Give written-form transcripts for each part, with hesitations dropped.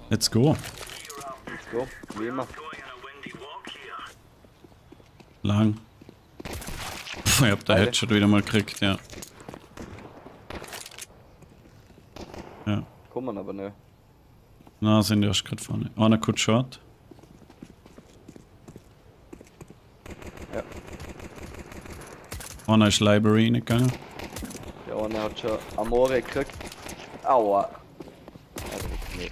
Let's go. Let's go, wie immer. Lang. Puh, ich hab den Headshot wieder mal gekriegt, ja. Ja. Kommen aber nicht. Na, sind die erst gerade vorne. Einer kurz short. Ja. Einer ist Library reingegangen. Der eine hat schon Amore gekriegt. Aua. Nee.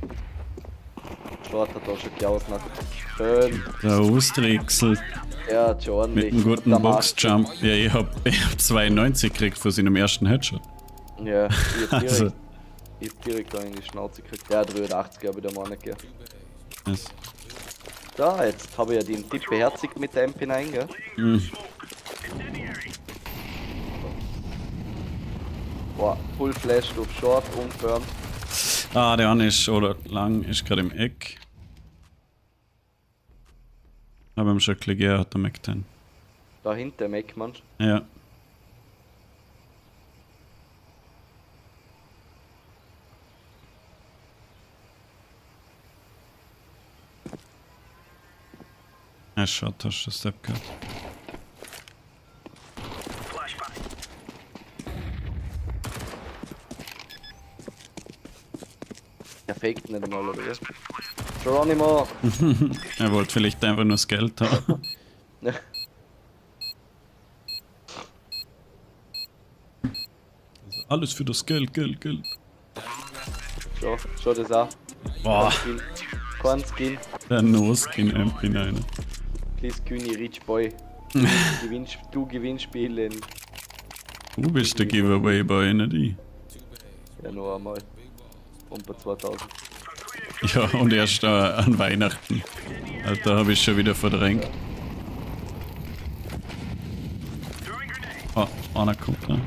Short hat auch schon gejausnet. Schön. Der austrickselt. Ja, hat schon ordentlich. Mit einem guten Der Boxjump. Ja, ich hab 92 gekriegt von seinem ersten Headshot. Ja, ich hab direkt, Also. ich hab direkt da in die Schnauze gekriegt. Der 83 habe ich da mal nicht gegeben. Yes. Da, jetzt habe ich ja den Tipp beherzigt mit der MP9, gell? Mhm. Boah, Full Flash auf Short, unfirm. Ah, der eine ist, oder lang, ist gerade im Eck. Aber im schon gegeben hat der Mac-10. Da hinter Mac, manch. Ja. Ja, schaut, hast du den Step gehabt. Der faked nicht einmal, oder was? Geronimo! Er wollte vielleicht einfach nur das Geld haben. Ja. Also alles für das Geld, Geld, Geld. Schau das auch. Boah, Kein Skin. der No-Skin MP9. Please Kühni Rich Boy. Du Gewinnspielen. Du bist der Giveaway Boy, nicht ich. Ja, nur einmal. Und bei 2000. Ja, und erst an Weihnachten. Alter, habe ich schon wieder verdrängt. Oh, einer kommt da.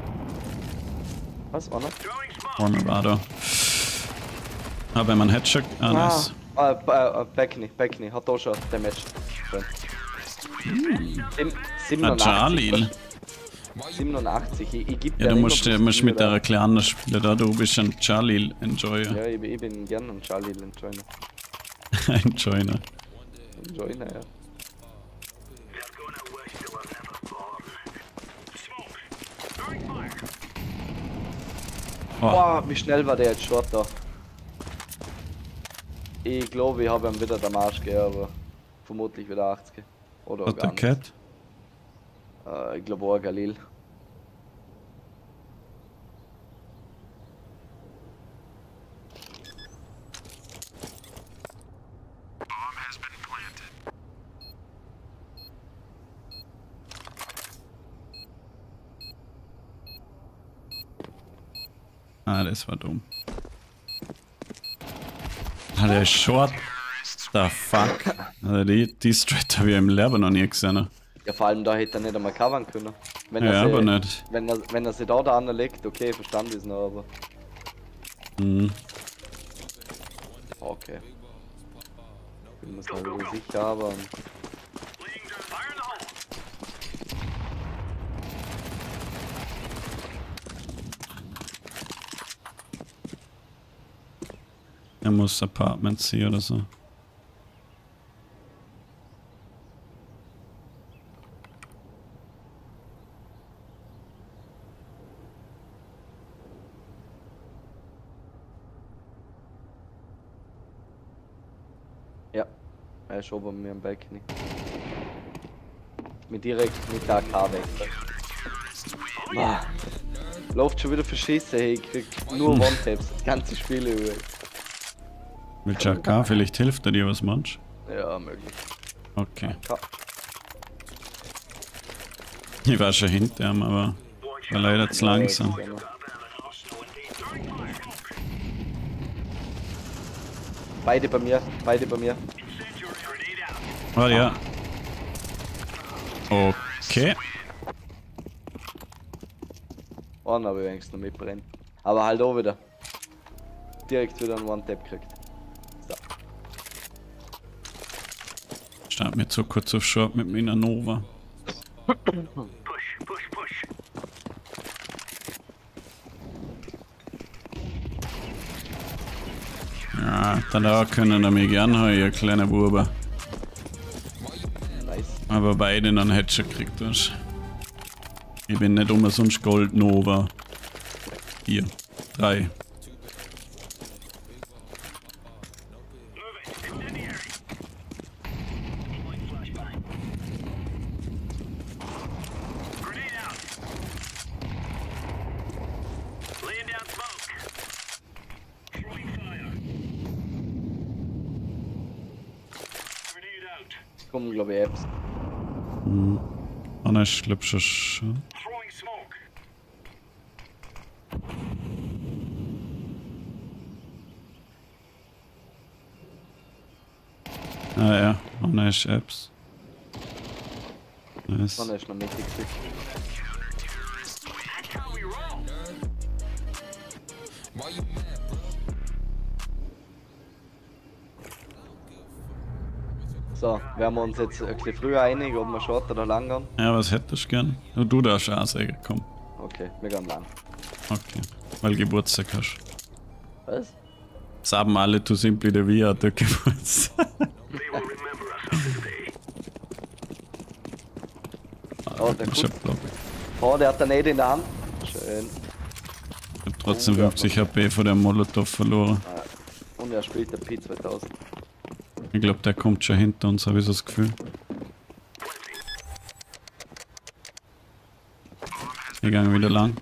Was, Anna? Einer war da. Aber man Headshot. Ah, nice. Backney. Hat auch schon Damage. Schön. Ah, Charlie. 87. Ich geb Ja, dir du immer musst, plus musst mit 4 der Kleinen spielen, da du bist ein Charlie Enjoyer. Ja, ich bin gern ein Charlie Enjoiner. Ein Joiner. Enjoiner, ja. Oh, Boah, wie schnell war der jetzt Short da? Ich glaube, ich habe ihm wieder den Marsch gegeben, aber vermutlich wieder 80. Oder hat der gar Cat? nicht. Ich glaube auch Galil. Ah, das war dumm. Ah, der ist short. The fuck? Also die Strat habe ich im Leben noch nie gesehen. Ja, vor allem da hätte er nicht einmal covern können. Wenn Ja, er aber sie, nicht. Wenn er sie da anlegt, okay, verstanden ist noch, aber. Mhm. Okay. Ich bin mir halt wohl sicher, aber. Er muss Apartments sehen oder so. Ja, er ist oben bei mir am Balkon. Mit direkt mit der AK weg. Ah, läuft schon wieder verschissen, hey, ich krieg nur One-Taps, das ganze Spiel über. Mit AK, vielleicht hilft er dir was, Mensch? Ja, möglich. Okay. AK. Ich war schon hinter ihm, aber war leider zu langsam. Beide bei mir, beide bei mir. Oh ja. Okay. Einen habe ich wenigstens noch mitbrennen. Aber halt auch wieder. Direkt wieder einen One-Tap gekriegt. So. Stand mir zu kurz auf Short mit meiner Nova. Ja, da können wir mich gern haben, ihr kleiner Buber. Nice. Aber beide dann Headshot gekriegt hast. Ich bin nicht umsonst Gold Nova. 4, 3. Kommen, glaube ich, Apps. Einer ist, glaub ich, schon. Ah ja, einer ist Apps. Nice. Dann ist noch mittig. So, werden wir uns jetzt ein bisschen früher einig, ob wir short oder lang gehen? Ja, was hättest du gern? Du darfst auch sagen, komm. Okay, wir gehen lang. Okay, weil Geburtstag hast. Was? Sagen alle, du simply der Via, der Geburtstag. Oh, der gut. Oh, der hat den nicht in der Hand. Schön. Ich hab trotzdem 50 HP von der Molotov verloren. Und er spielt der P2000. Ich glaube, der kommt schon hinter uns, habe ich so das Gefühl. Wir gehen wieder lang.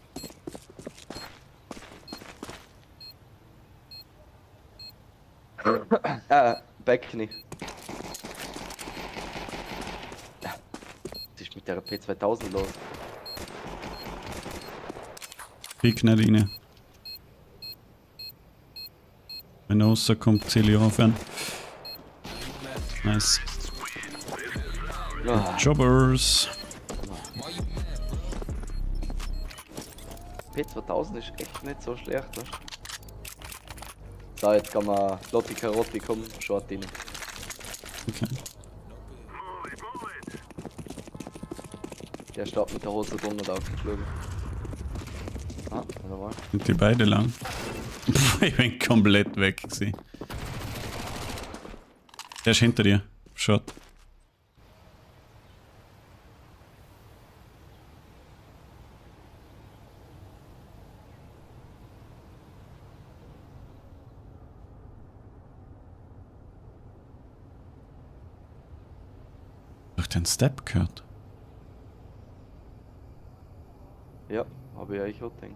Backney. Was ist mit der P2000 los? Pick nicht rein. Wenn er rauskommt, zähle ich auf an. Nice. Jobbers. P2000 ist echt nicht so schlecht, weißt du? So, jetzt kann man Lotti Karotti kommen, Short rein. Okay. Der steht mit der Hose drunter aufgeflogen. Ah, da war. Sind die beide lang? Ich bin komplett weg gewesen. Der ist hinter dir. Shot. Durch den Step gehört. Ja, habe ich eigentlich auch gedacht.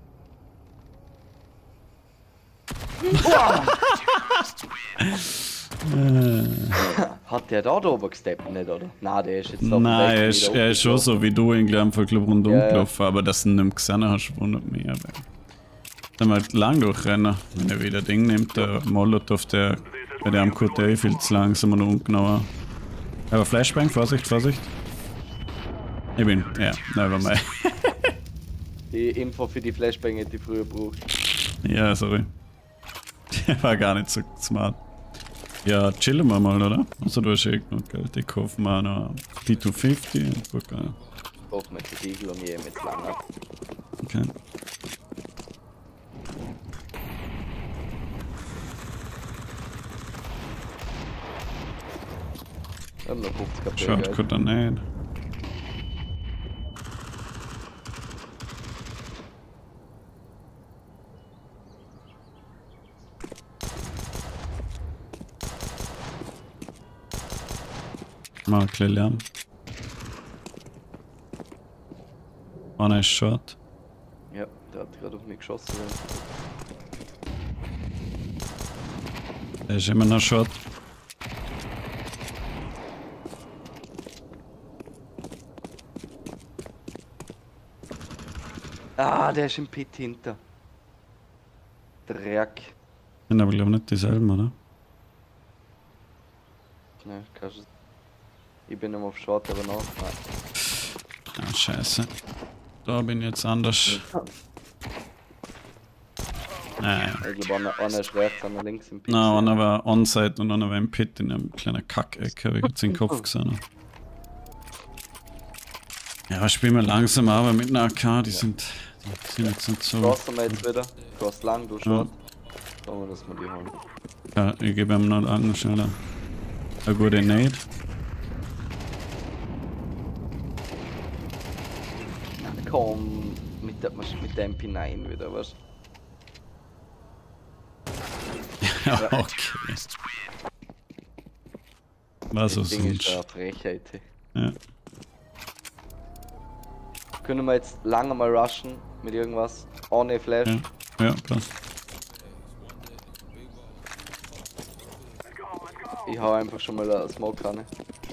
Hat der da oben gesteppt, nicht, oder? Nein, der ist jetzt da. Nein, er ist schon so wie du in am Club rundum gelaufen, aber dass du ihn nicht gesehen hast, wundert mich. Dann mal lang durchrennen, wenn er wieder Ding nimmt, der Molotov, der bei der am QT viel zu langsam und ungenauer. Aber Flashbang, Vorsicht, Vorsicht. Ich bin, ja, nevermind. Die Info für die Flashbang hätte ich früher gebraucht. Ja, sorry. Der war gar nicht so smart. Ja, chillen wir mal, oder? Also du hast eh genug Geld. Ich kaufe mal noch P250 und guck mal. Ich kaufe mir die Siegel und ich jetzt lang ab. Okay. Wir haben noch 50 KP. Shortcut dann nicht. Mal ein bisschen lernen. Einer ist short. Ja, der hat gerade auf mich geschossen. Der ist immer noch short. Ah, der ist im Pit hinter. Dreck. Sind aber glaube ich nicht dieselben, oder? Ne, kannst du. Ich bin noch auf Short, aber noch. Nein. Ah, scheiße. Da bin ich jetzt anders. Nein. Ich glaube, einer ist rechts, einer links im Pit. Nein, einer war on-site und einer war im Pit in einem kleinen Kack-Ecke, habe ich jetzt den Kopf gesehen. Ja, spielen wir langsam aber mit einer AK, die sind jetzt nicht so. Crossen wir jetzt wieder. Cross lang, du Short. Schauen wir, dass wir die holen. Ja, ich gebe ihm noch einen schneller. Eine gute Nade. Komm, mit der MP9 wieder, was? Ja, okay. Was Das so Ding ist sonst? eine Frechheit. Ja. Können wir jetzt lange mal rushen mit irgendwas? Ohne Flash? Ja, passt. Ich hau einfach schon mal eine Smoke ran.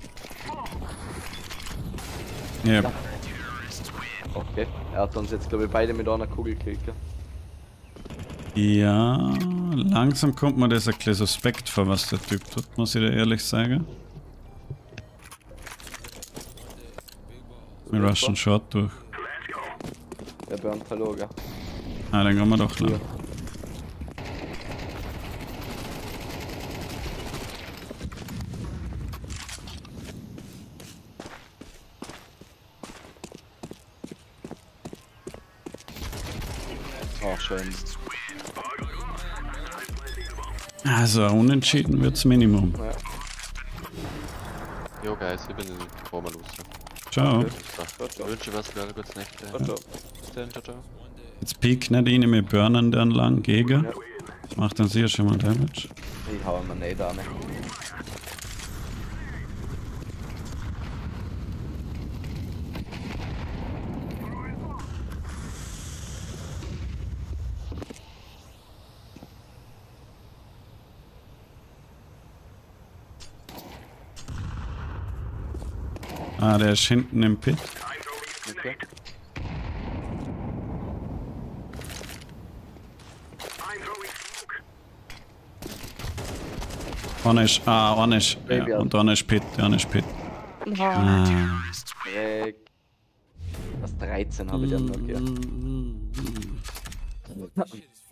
Ja. Okay, er hat uns jetzt glaube ich beide mit einer Kugel gekillt. Ja, langsam kommt mir das ein bisschen suspekt vor, was der Typ tut, muss ich dir ehrlich sagen. Wir rushen Short durch. Der burnt verloren. Ah, dann gehen wir doch lang. Oh, schön. Also, unentschieden wird's Minimum. Ja. Jo, Guys, ich bin in Roma los. Ciao. Ich wünsche was für alle gute Nächte. Ciao. Bis dann, ciao, ciao. Jetzt peak nicht rein, wir burnen den lang gegen. Ja. Macht dann sicher schon mal Damage. Ich hau mir nicht an. Ah, der ist hinten im Pit. Okay. Einer ist, einer ist, Baby, ja, und einer ist Pit, Dreck. Was 13 habe ich dann noch, ja.